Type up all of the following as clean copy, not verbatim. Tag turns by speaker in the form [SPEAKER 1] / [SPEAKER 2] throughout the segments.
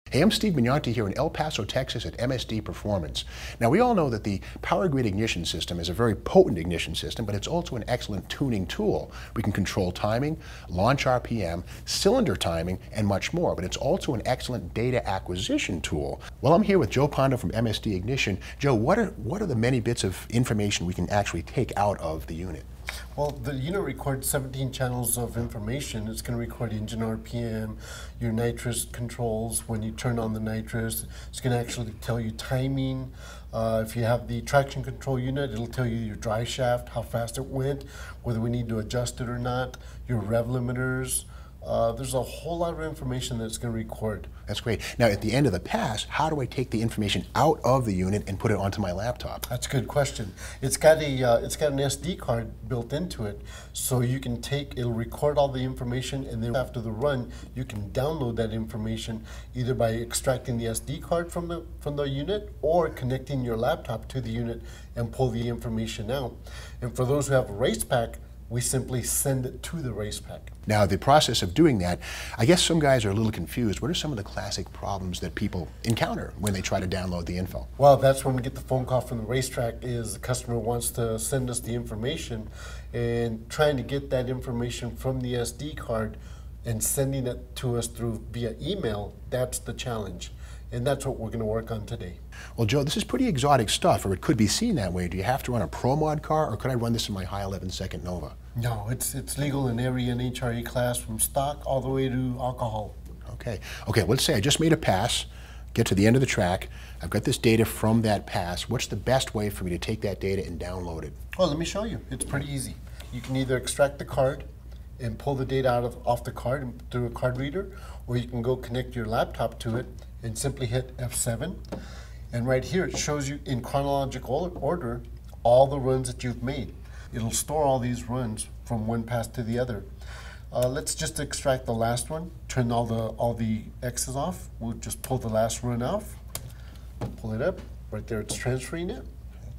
[SPEAKER 1] Hey, I'm Steve Mignonti here in El Paso, Texas at MSD Performance. Now, we all know that the Power Grid ignition system is a very potent ignition system, but it's also an excellent tuning tool. We can control timing, launch RPM, cylinder timing, and much more, but it's also an excellent data acquisition tool. Well, I'm here with Joe Pondo from MSD Ignition. Joe, what are the many bits of information we can actually take out of the unit?
[SPEAKER 2] Well, the unit records 17 channels of information. It's going to record engine RPM, your nitrous controls, when you turn on the nitrous. It's going to actually tell you timing. If you have the traction control unit, it'll tell you your drive shaft, how fast it went, whether we need to adjust it or not, your rev limiters. There's a whole lot of information that it's going to record.
[SPEAKER 1] That's great. Now, at the end of the pass, how do I take the information out of the unit and put it onto my laptop?
[SPEAKER 2] That's a good question. It's got an SD card built into it, so you can it'll record all the information, and then after the run, you can download that information either by extracting the SD card from the unit or connecting your laptop to the unit and pull the information out. And for those who have a race pack, we simply send it to the race pack.
[SPEAKER 1] Now, the process of doing that, I guess some guys are a little confused. What are some of the classic problems that people encounter when they try to download the info?
[SPEAKER 2] Well, that's when we get the phone call from the racetrack is the customer wants to send us the information, and trying to get that information from the SD card and sending it to us via email, that's the challenge. And that's what we're going to work on today.
[SPEAKER 1] Well, Joe, this is pretty exotic stuff, or it could be seen that way. Do you have to run a Pro Mod car, or could I run this in my high 11-second Nova?
[SPEAKER 2] No, it's legal in every NHRA class from stock all the way to alcohol.
[SPEAKER 1] Okay, let's say I just made a pass, get to the end of the track. I've got this data from that pass. What's the best way for me to take that data and download it?
[SPEAKER 2] Well, let me show you. It's pretty easy. You can either extract the card and pull the data off the card through a card reader, or you can go connect your laptop to it and simply hit F7. And right here it shows you in chronological order all the runs that you've made. It'll store all these runs from one pass to the other. Let's just extract the last one, turn all the X's off. We'll just pull the last run off, pull it up. Right there it's transferring it.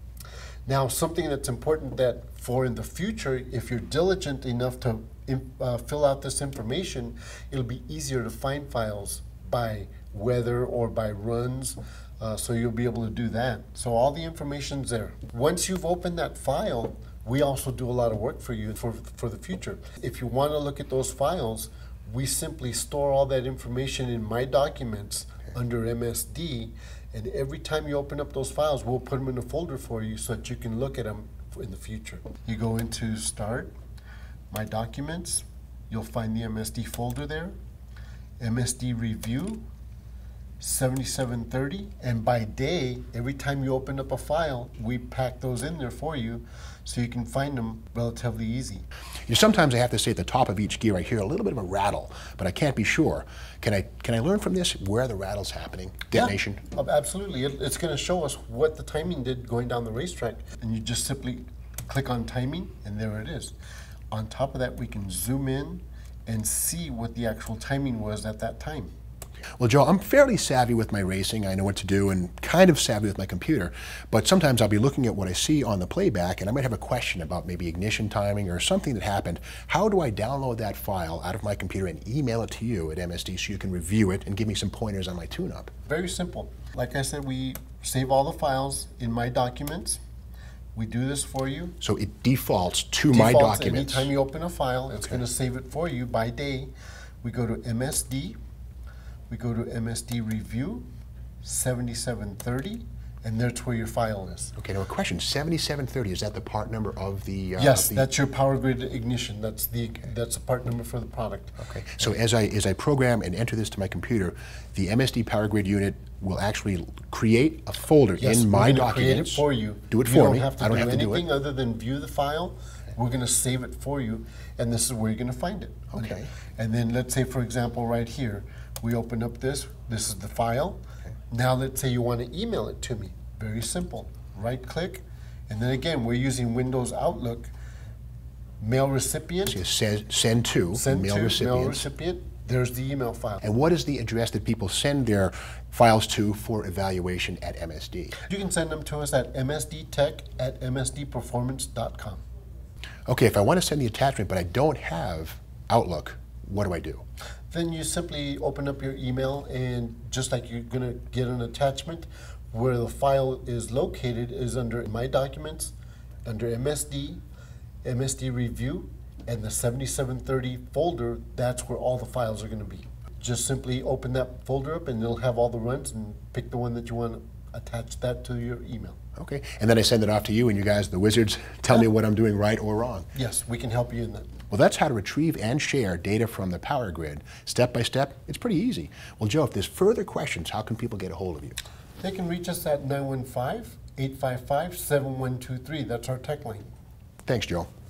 [SPEAKER 2] Now, something that's important that for in the future, if you're diligent enough to fill out this information, it'll be easier to find files by weather or by runs, so you'll be able to do that. So all the information's there. Once you've opened that file, we also do a lot of work for you for the future. If you want to look at those files, we simply store all that information in My Documents under MSD, and every time you open up those files, we'll put them in a folder for you so that you can look at them in the future. You go into Start, My Documents, you'll find the MSD folder there, MSD Review, 7730, and by day, every time you open up a file, we pack those in there for you so you can find them relatively easy.
[SPEAKER 1] Sometimes I have to say at the top of each gear I hear a little bit of a rattle, but I can't be sure. Can I learn from this where the rattle's happening? Detonation?
[SPEAKER 2] Yeah, absolutely. It's going to show us what the timing did going down the racetrack, and you just simply click on timing, and there it is. On top of that, we can zoom in and see what the actual timing was at that time.
[SPEAKER 1] Well, Joe, I'm fairly savvy with my racing. I know what to do and kind of savvy with my computer, but sometimes I'll be looking at what I see on the playback and I might have a question about maybe ignition timing or something that happened. How do I download that file out of my computer and email it to you at MSD so you can review it and give me some pointers on my tune-up?
[SPEAKER 2] Very simple. Like I said, we save all the files in My Documents. We do this for you.
[SPEAKER 1] So it defaults to My Documents.
[SPEAKER 2] Anytime you open a file, it's going to save it for you by day. We go to MSD. We go to MSD Review, 7730, and that's where your file is.
[SPEAKER 1] Okay, now a question, 7730, is that the part number of the...
[SPEAKER 2] yes, that's your Power Grid ignition. That's the part number for the product.
[SPEAKER 1] Okay, so as I program and enter this to my computer, the MSD Power Grid unit will actually create a folder in My Documents.
[SPEAKER 2] Create it for you.
[SPEAKER 1] Do it for me.
[SPEAKER 2] I don't have to do anything
[SPEAKER 1] it.
[SPEAKER 2] other than view the file. We're going to save it for you, and this is where you're going to find it.
[SPEAKER 1] Okay.
[SPEAKER 2] And then let's say, for example, right here, we open up this is the file. Okay. Now let's say you want to email it to me. Very simple. Right click, and then again, we're using Windows Outlook. Mail recipient.
[SPEAKER 1] So it says send to mail recipient.
[SPEAKER 2] There's the email file.
[SPEAKER 1] And what is the address that people send their files to for evaluation at MSD?
[SPEAKER 2] You can send them to us at msdtech@msdperformance.com.
[SPEAKER 1] Okay, if I want to send the attachment but I don't have Outlook, what do I do?
[SPEAKER 2] Then you simply open up your email, and just like you're going to get an attachment, where the file is located is under My Documents, under MSD, MSD Review, and the 7730 folder. That's where all the files are going to be. Just simply open that folder up and it'll have all the runs, and pick the one that you want to attach that to your email.
[SPEAKER 1] Okay, and then I send it off to you, and you guys, the wizards, tell me what I'm doing right or wrong.
[SPEAKER 2] Yes, we can help you in that.
[SPEAKER 1] Well, that's how to retrieve and share data from the Power Grid. Step by step, it's pretty easy. Well, Joe, if there's further questions, how can people get a hold of you?
[SPEAKER 2] They can reach us at 915-855-7123. That's our tech line.
[SPEAKER 1] Thanks, Joe.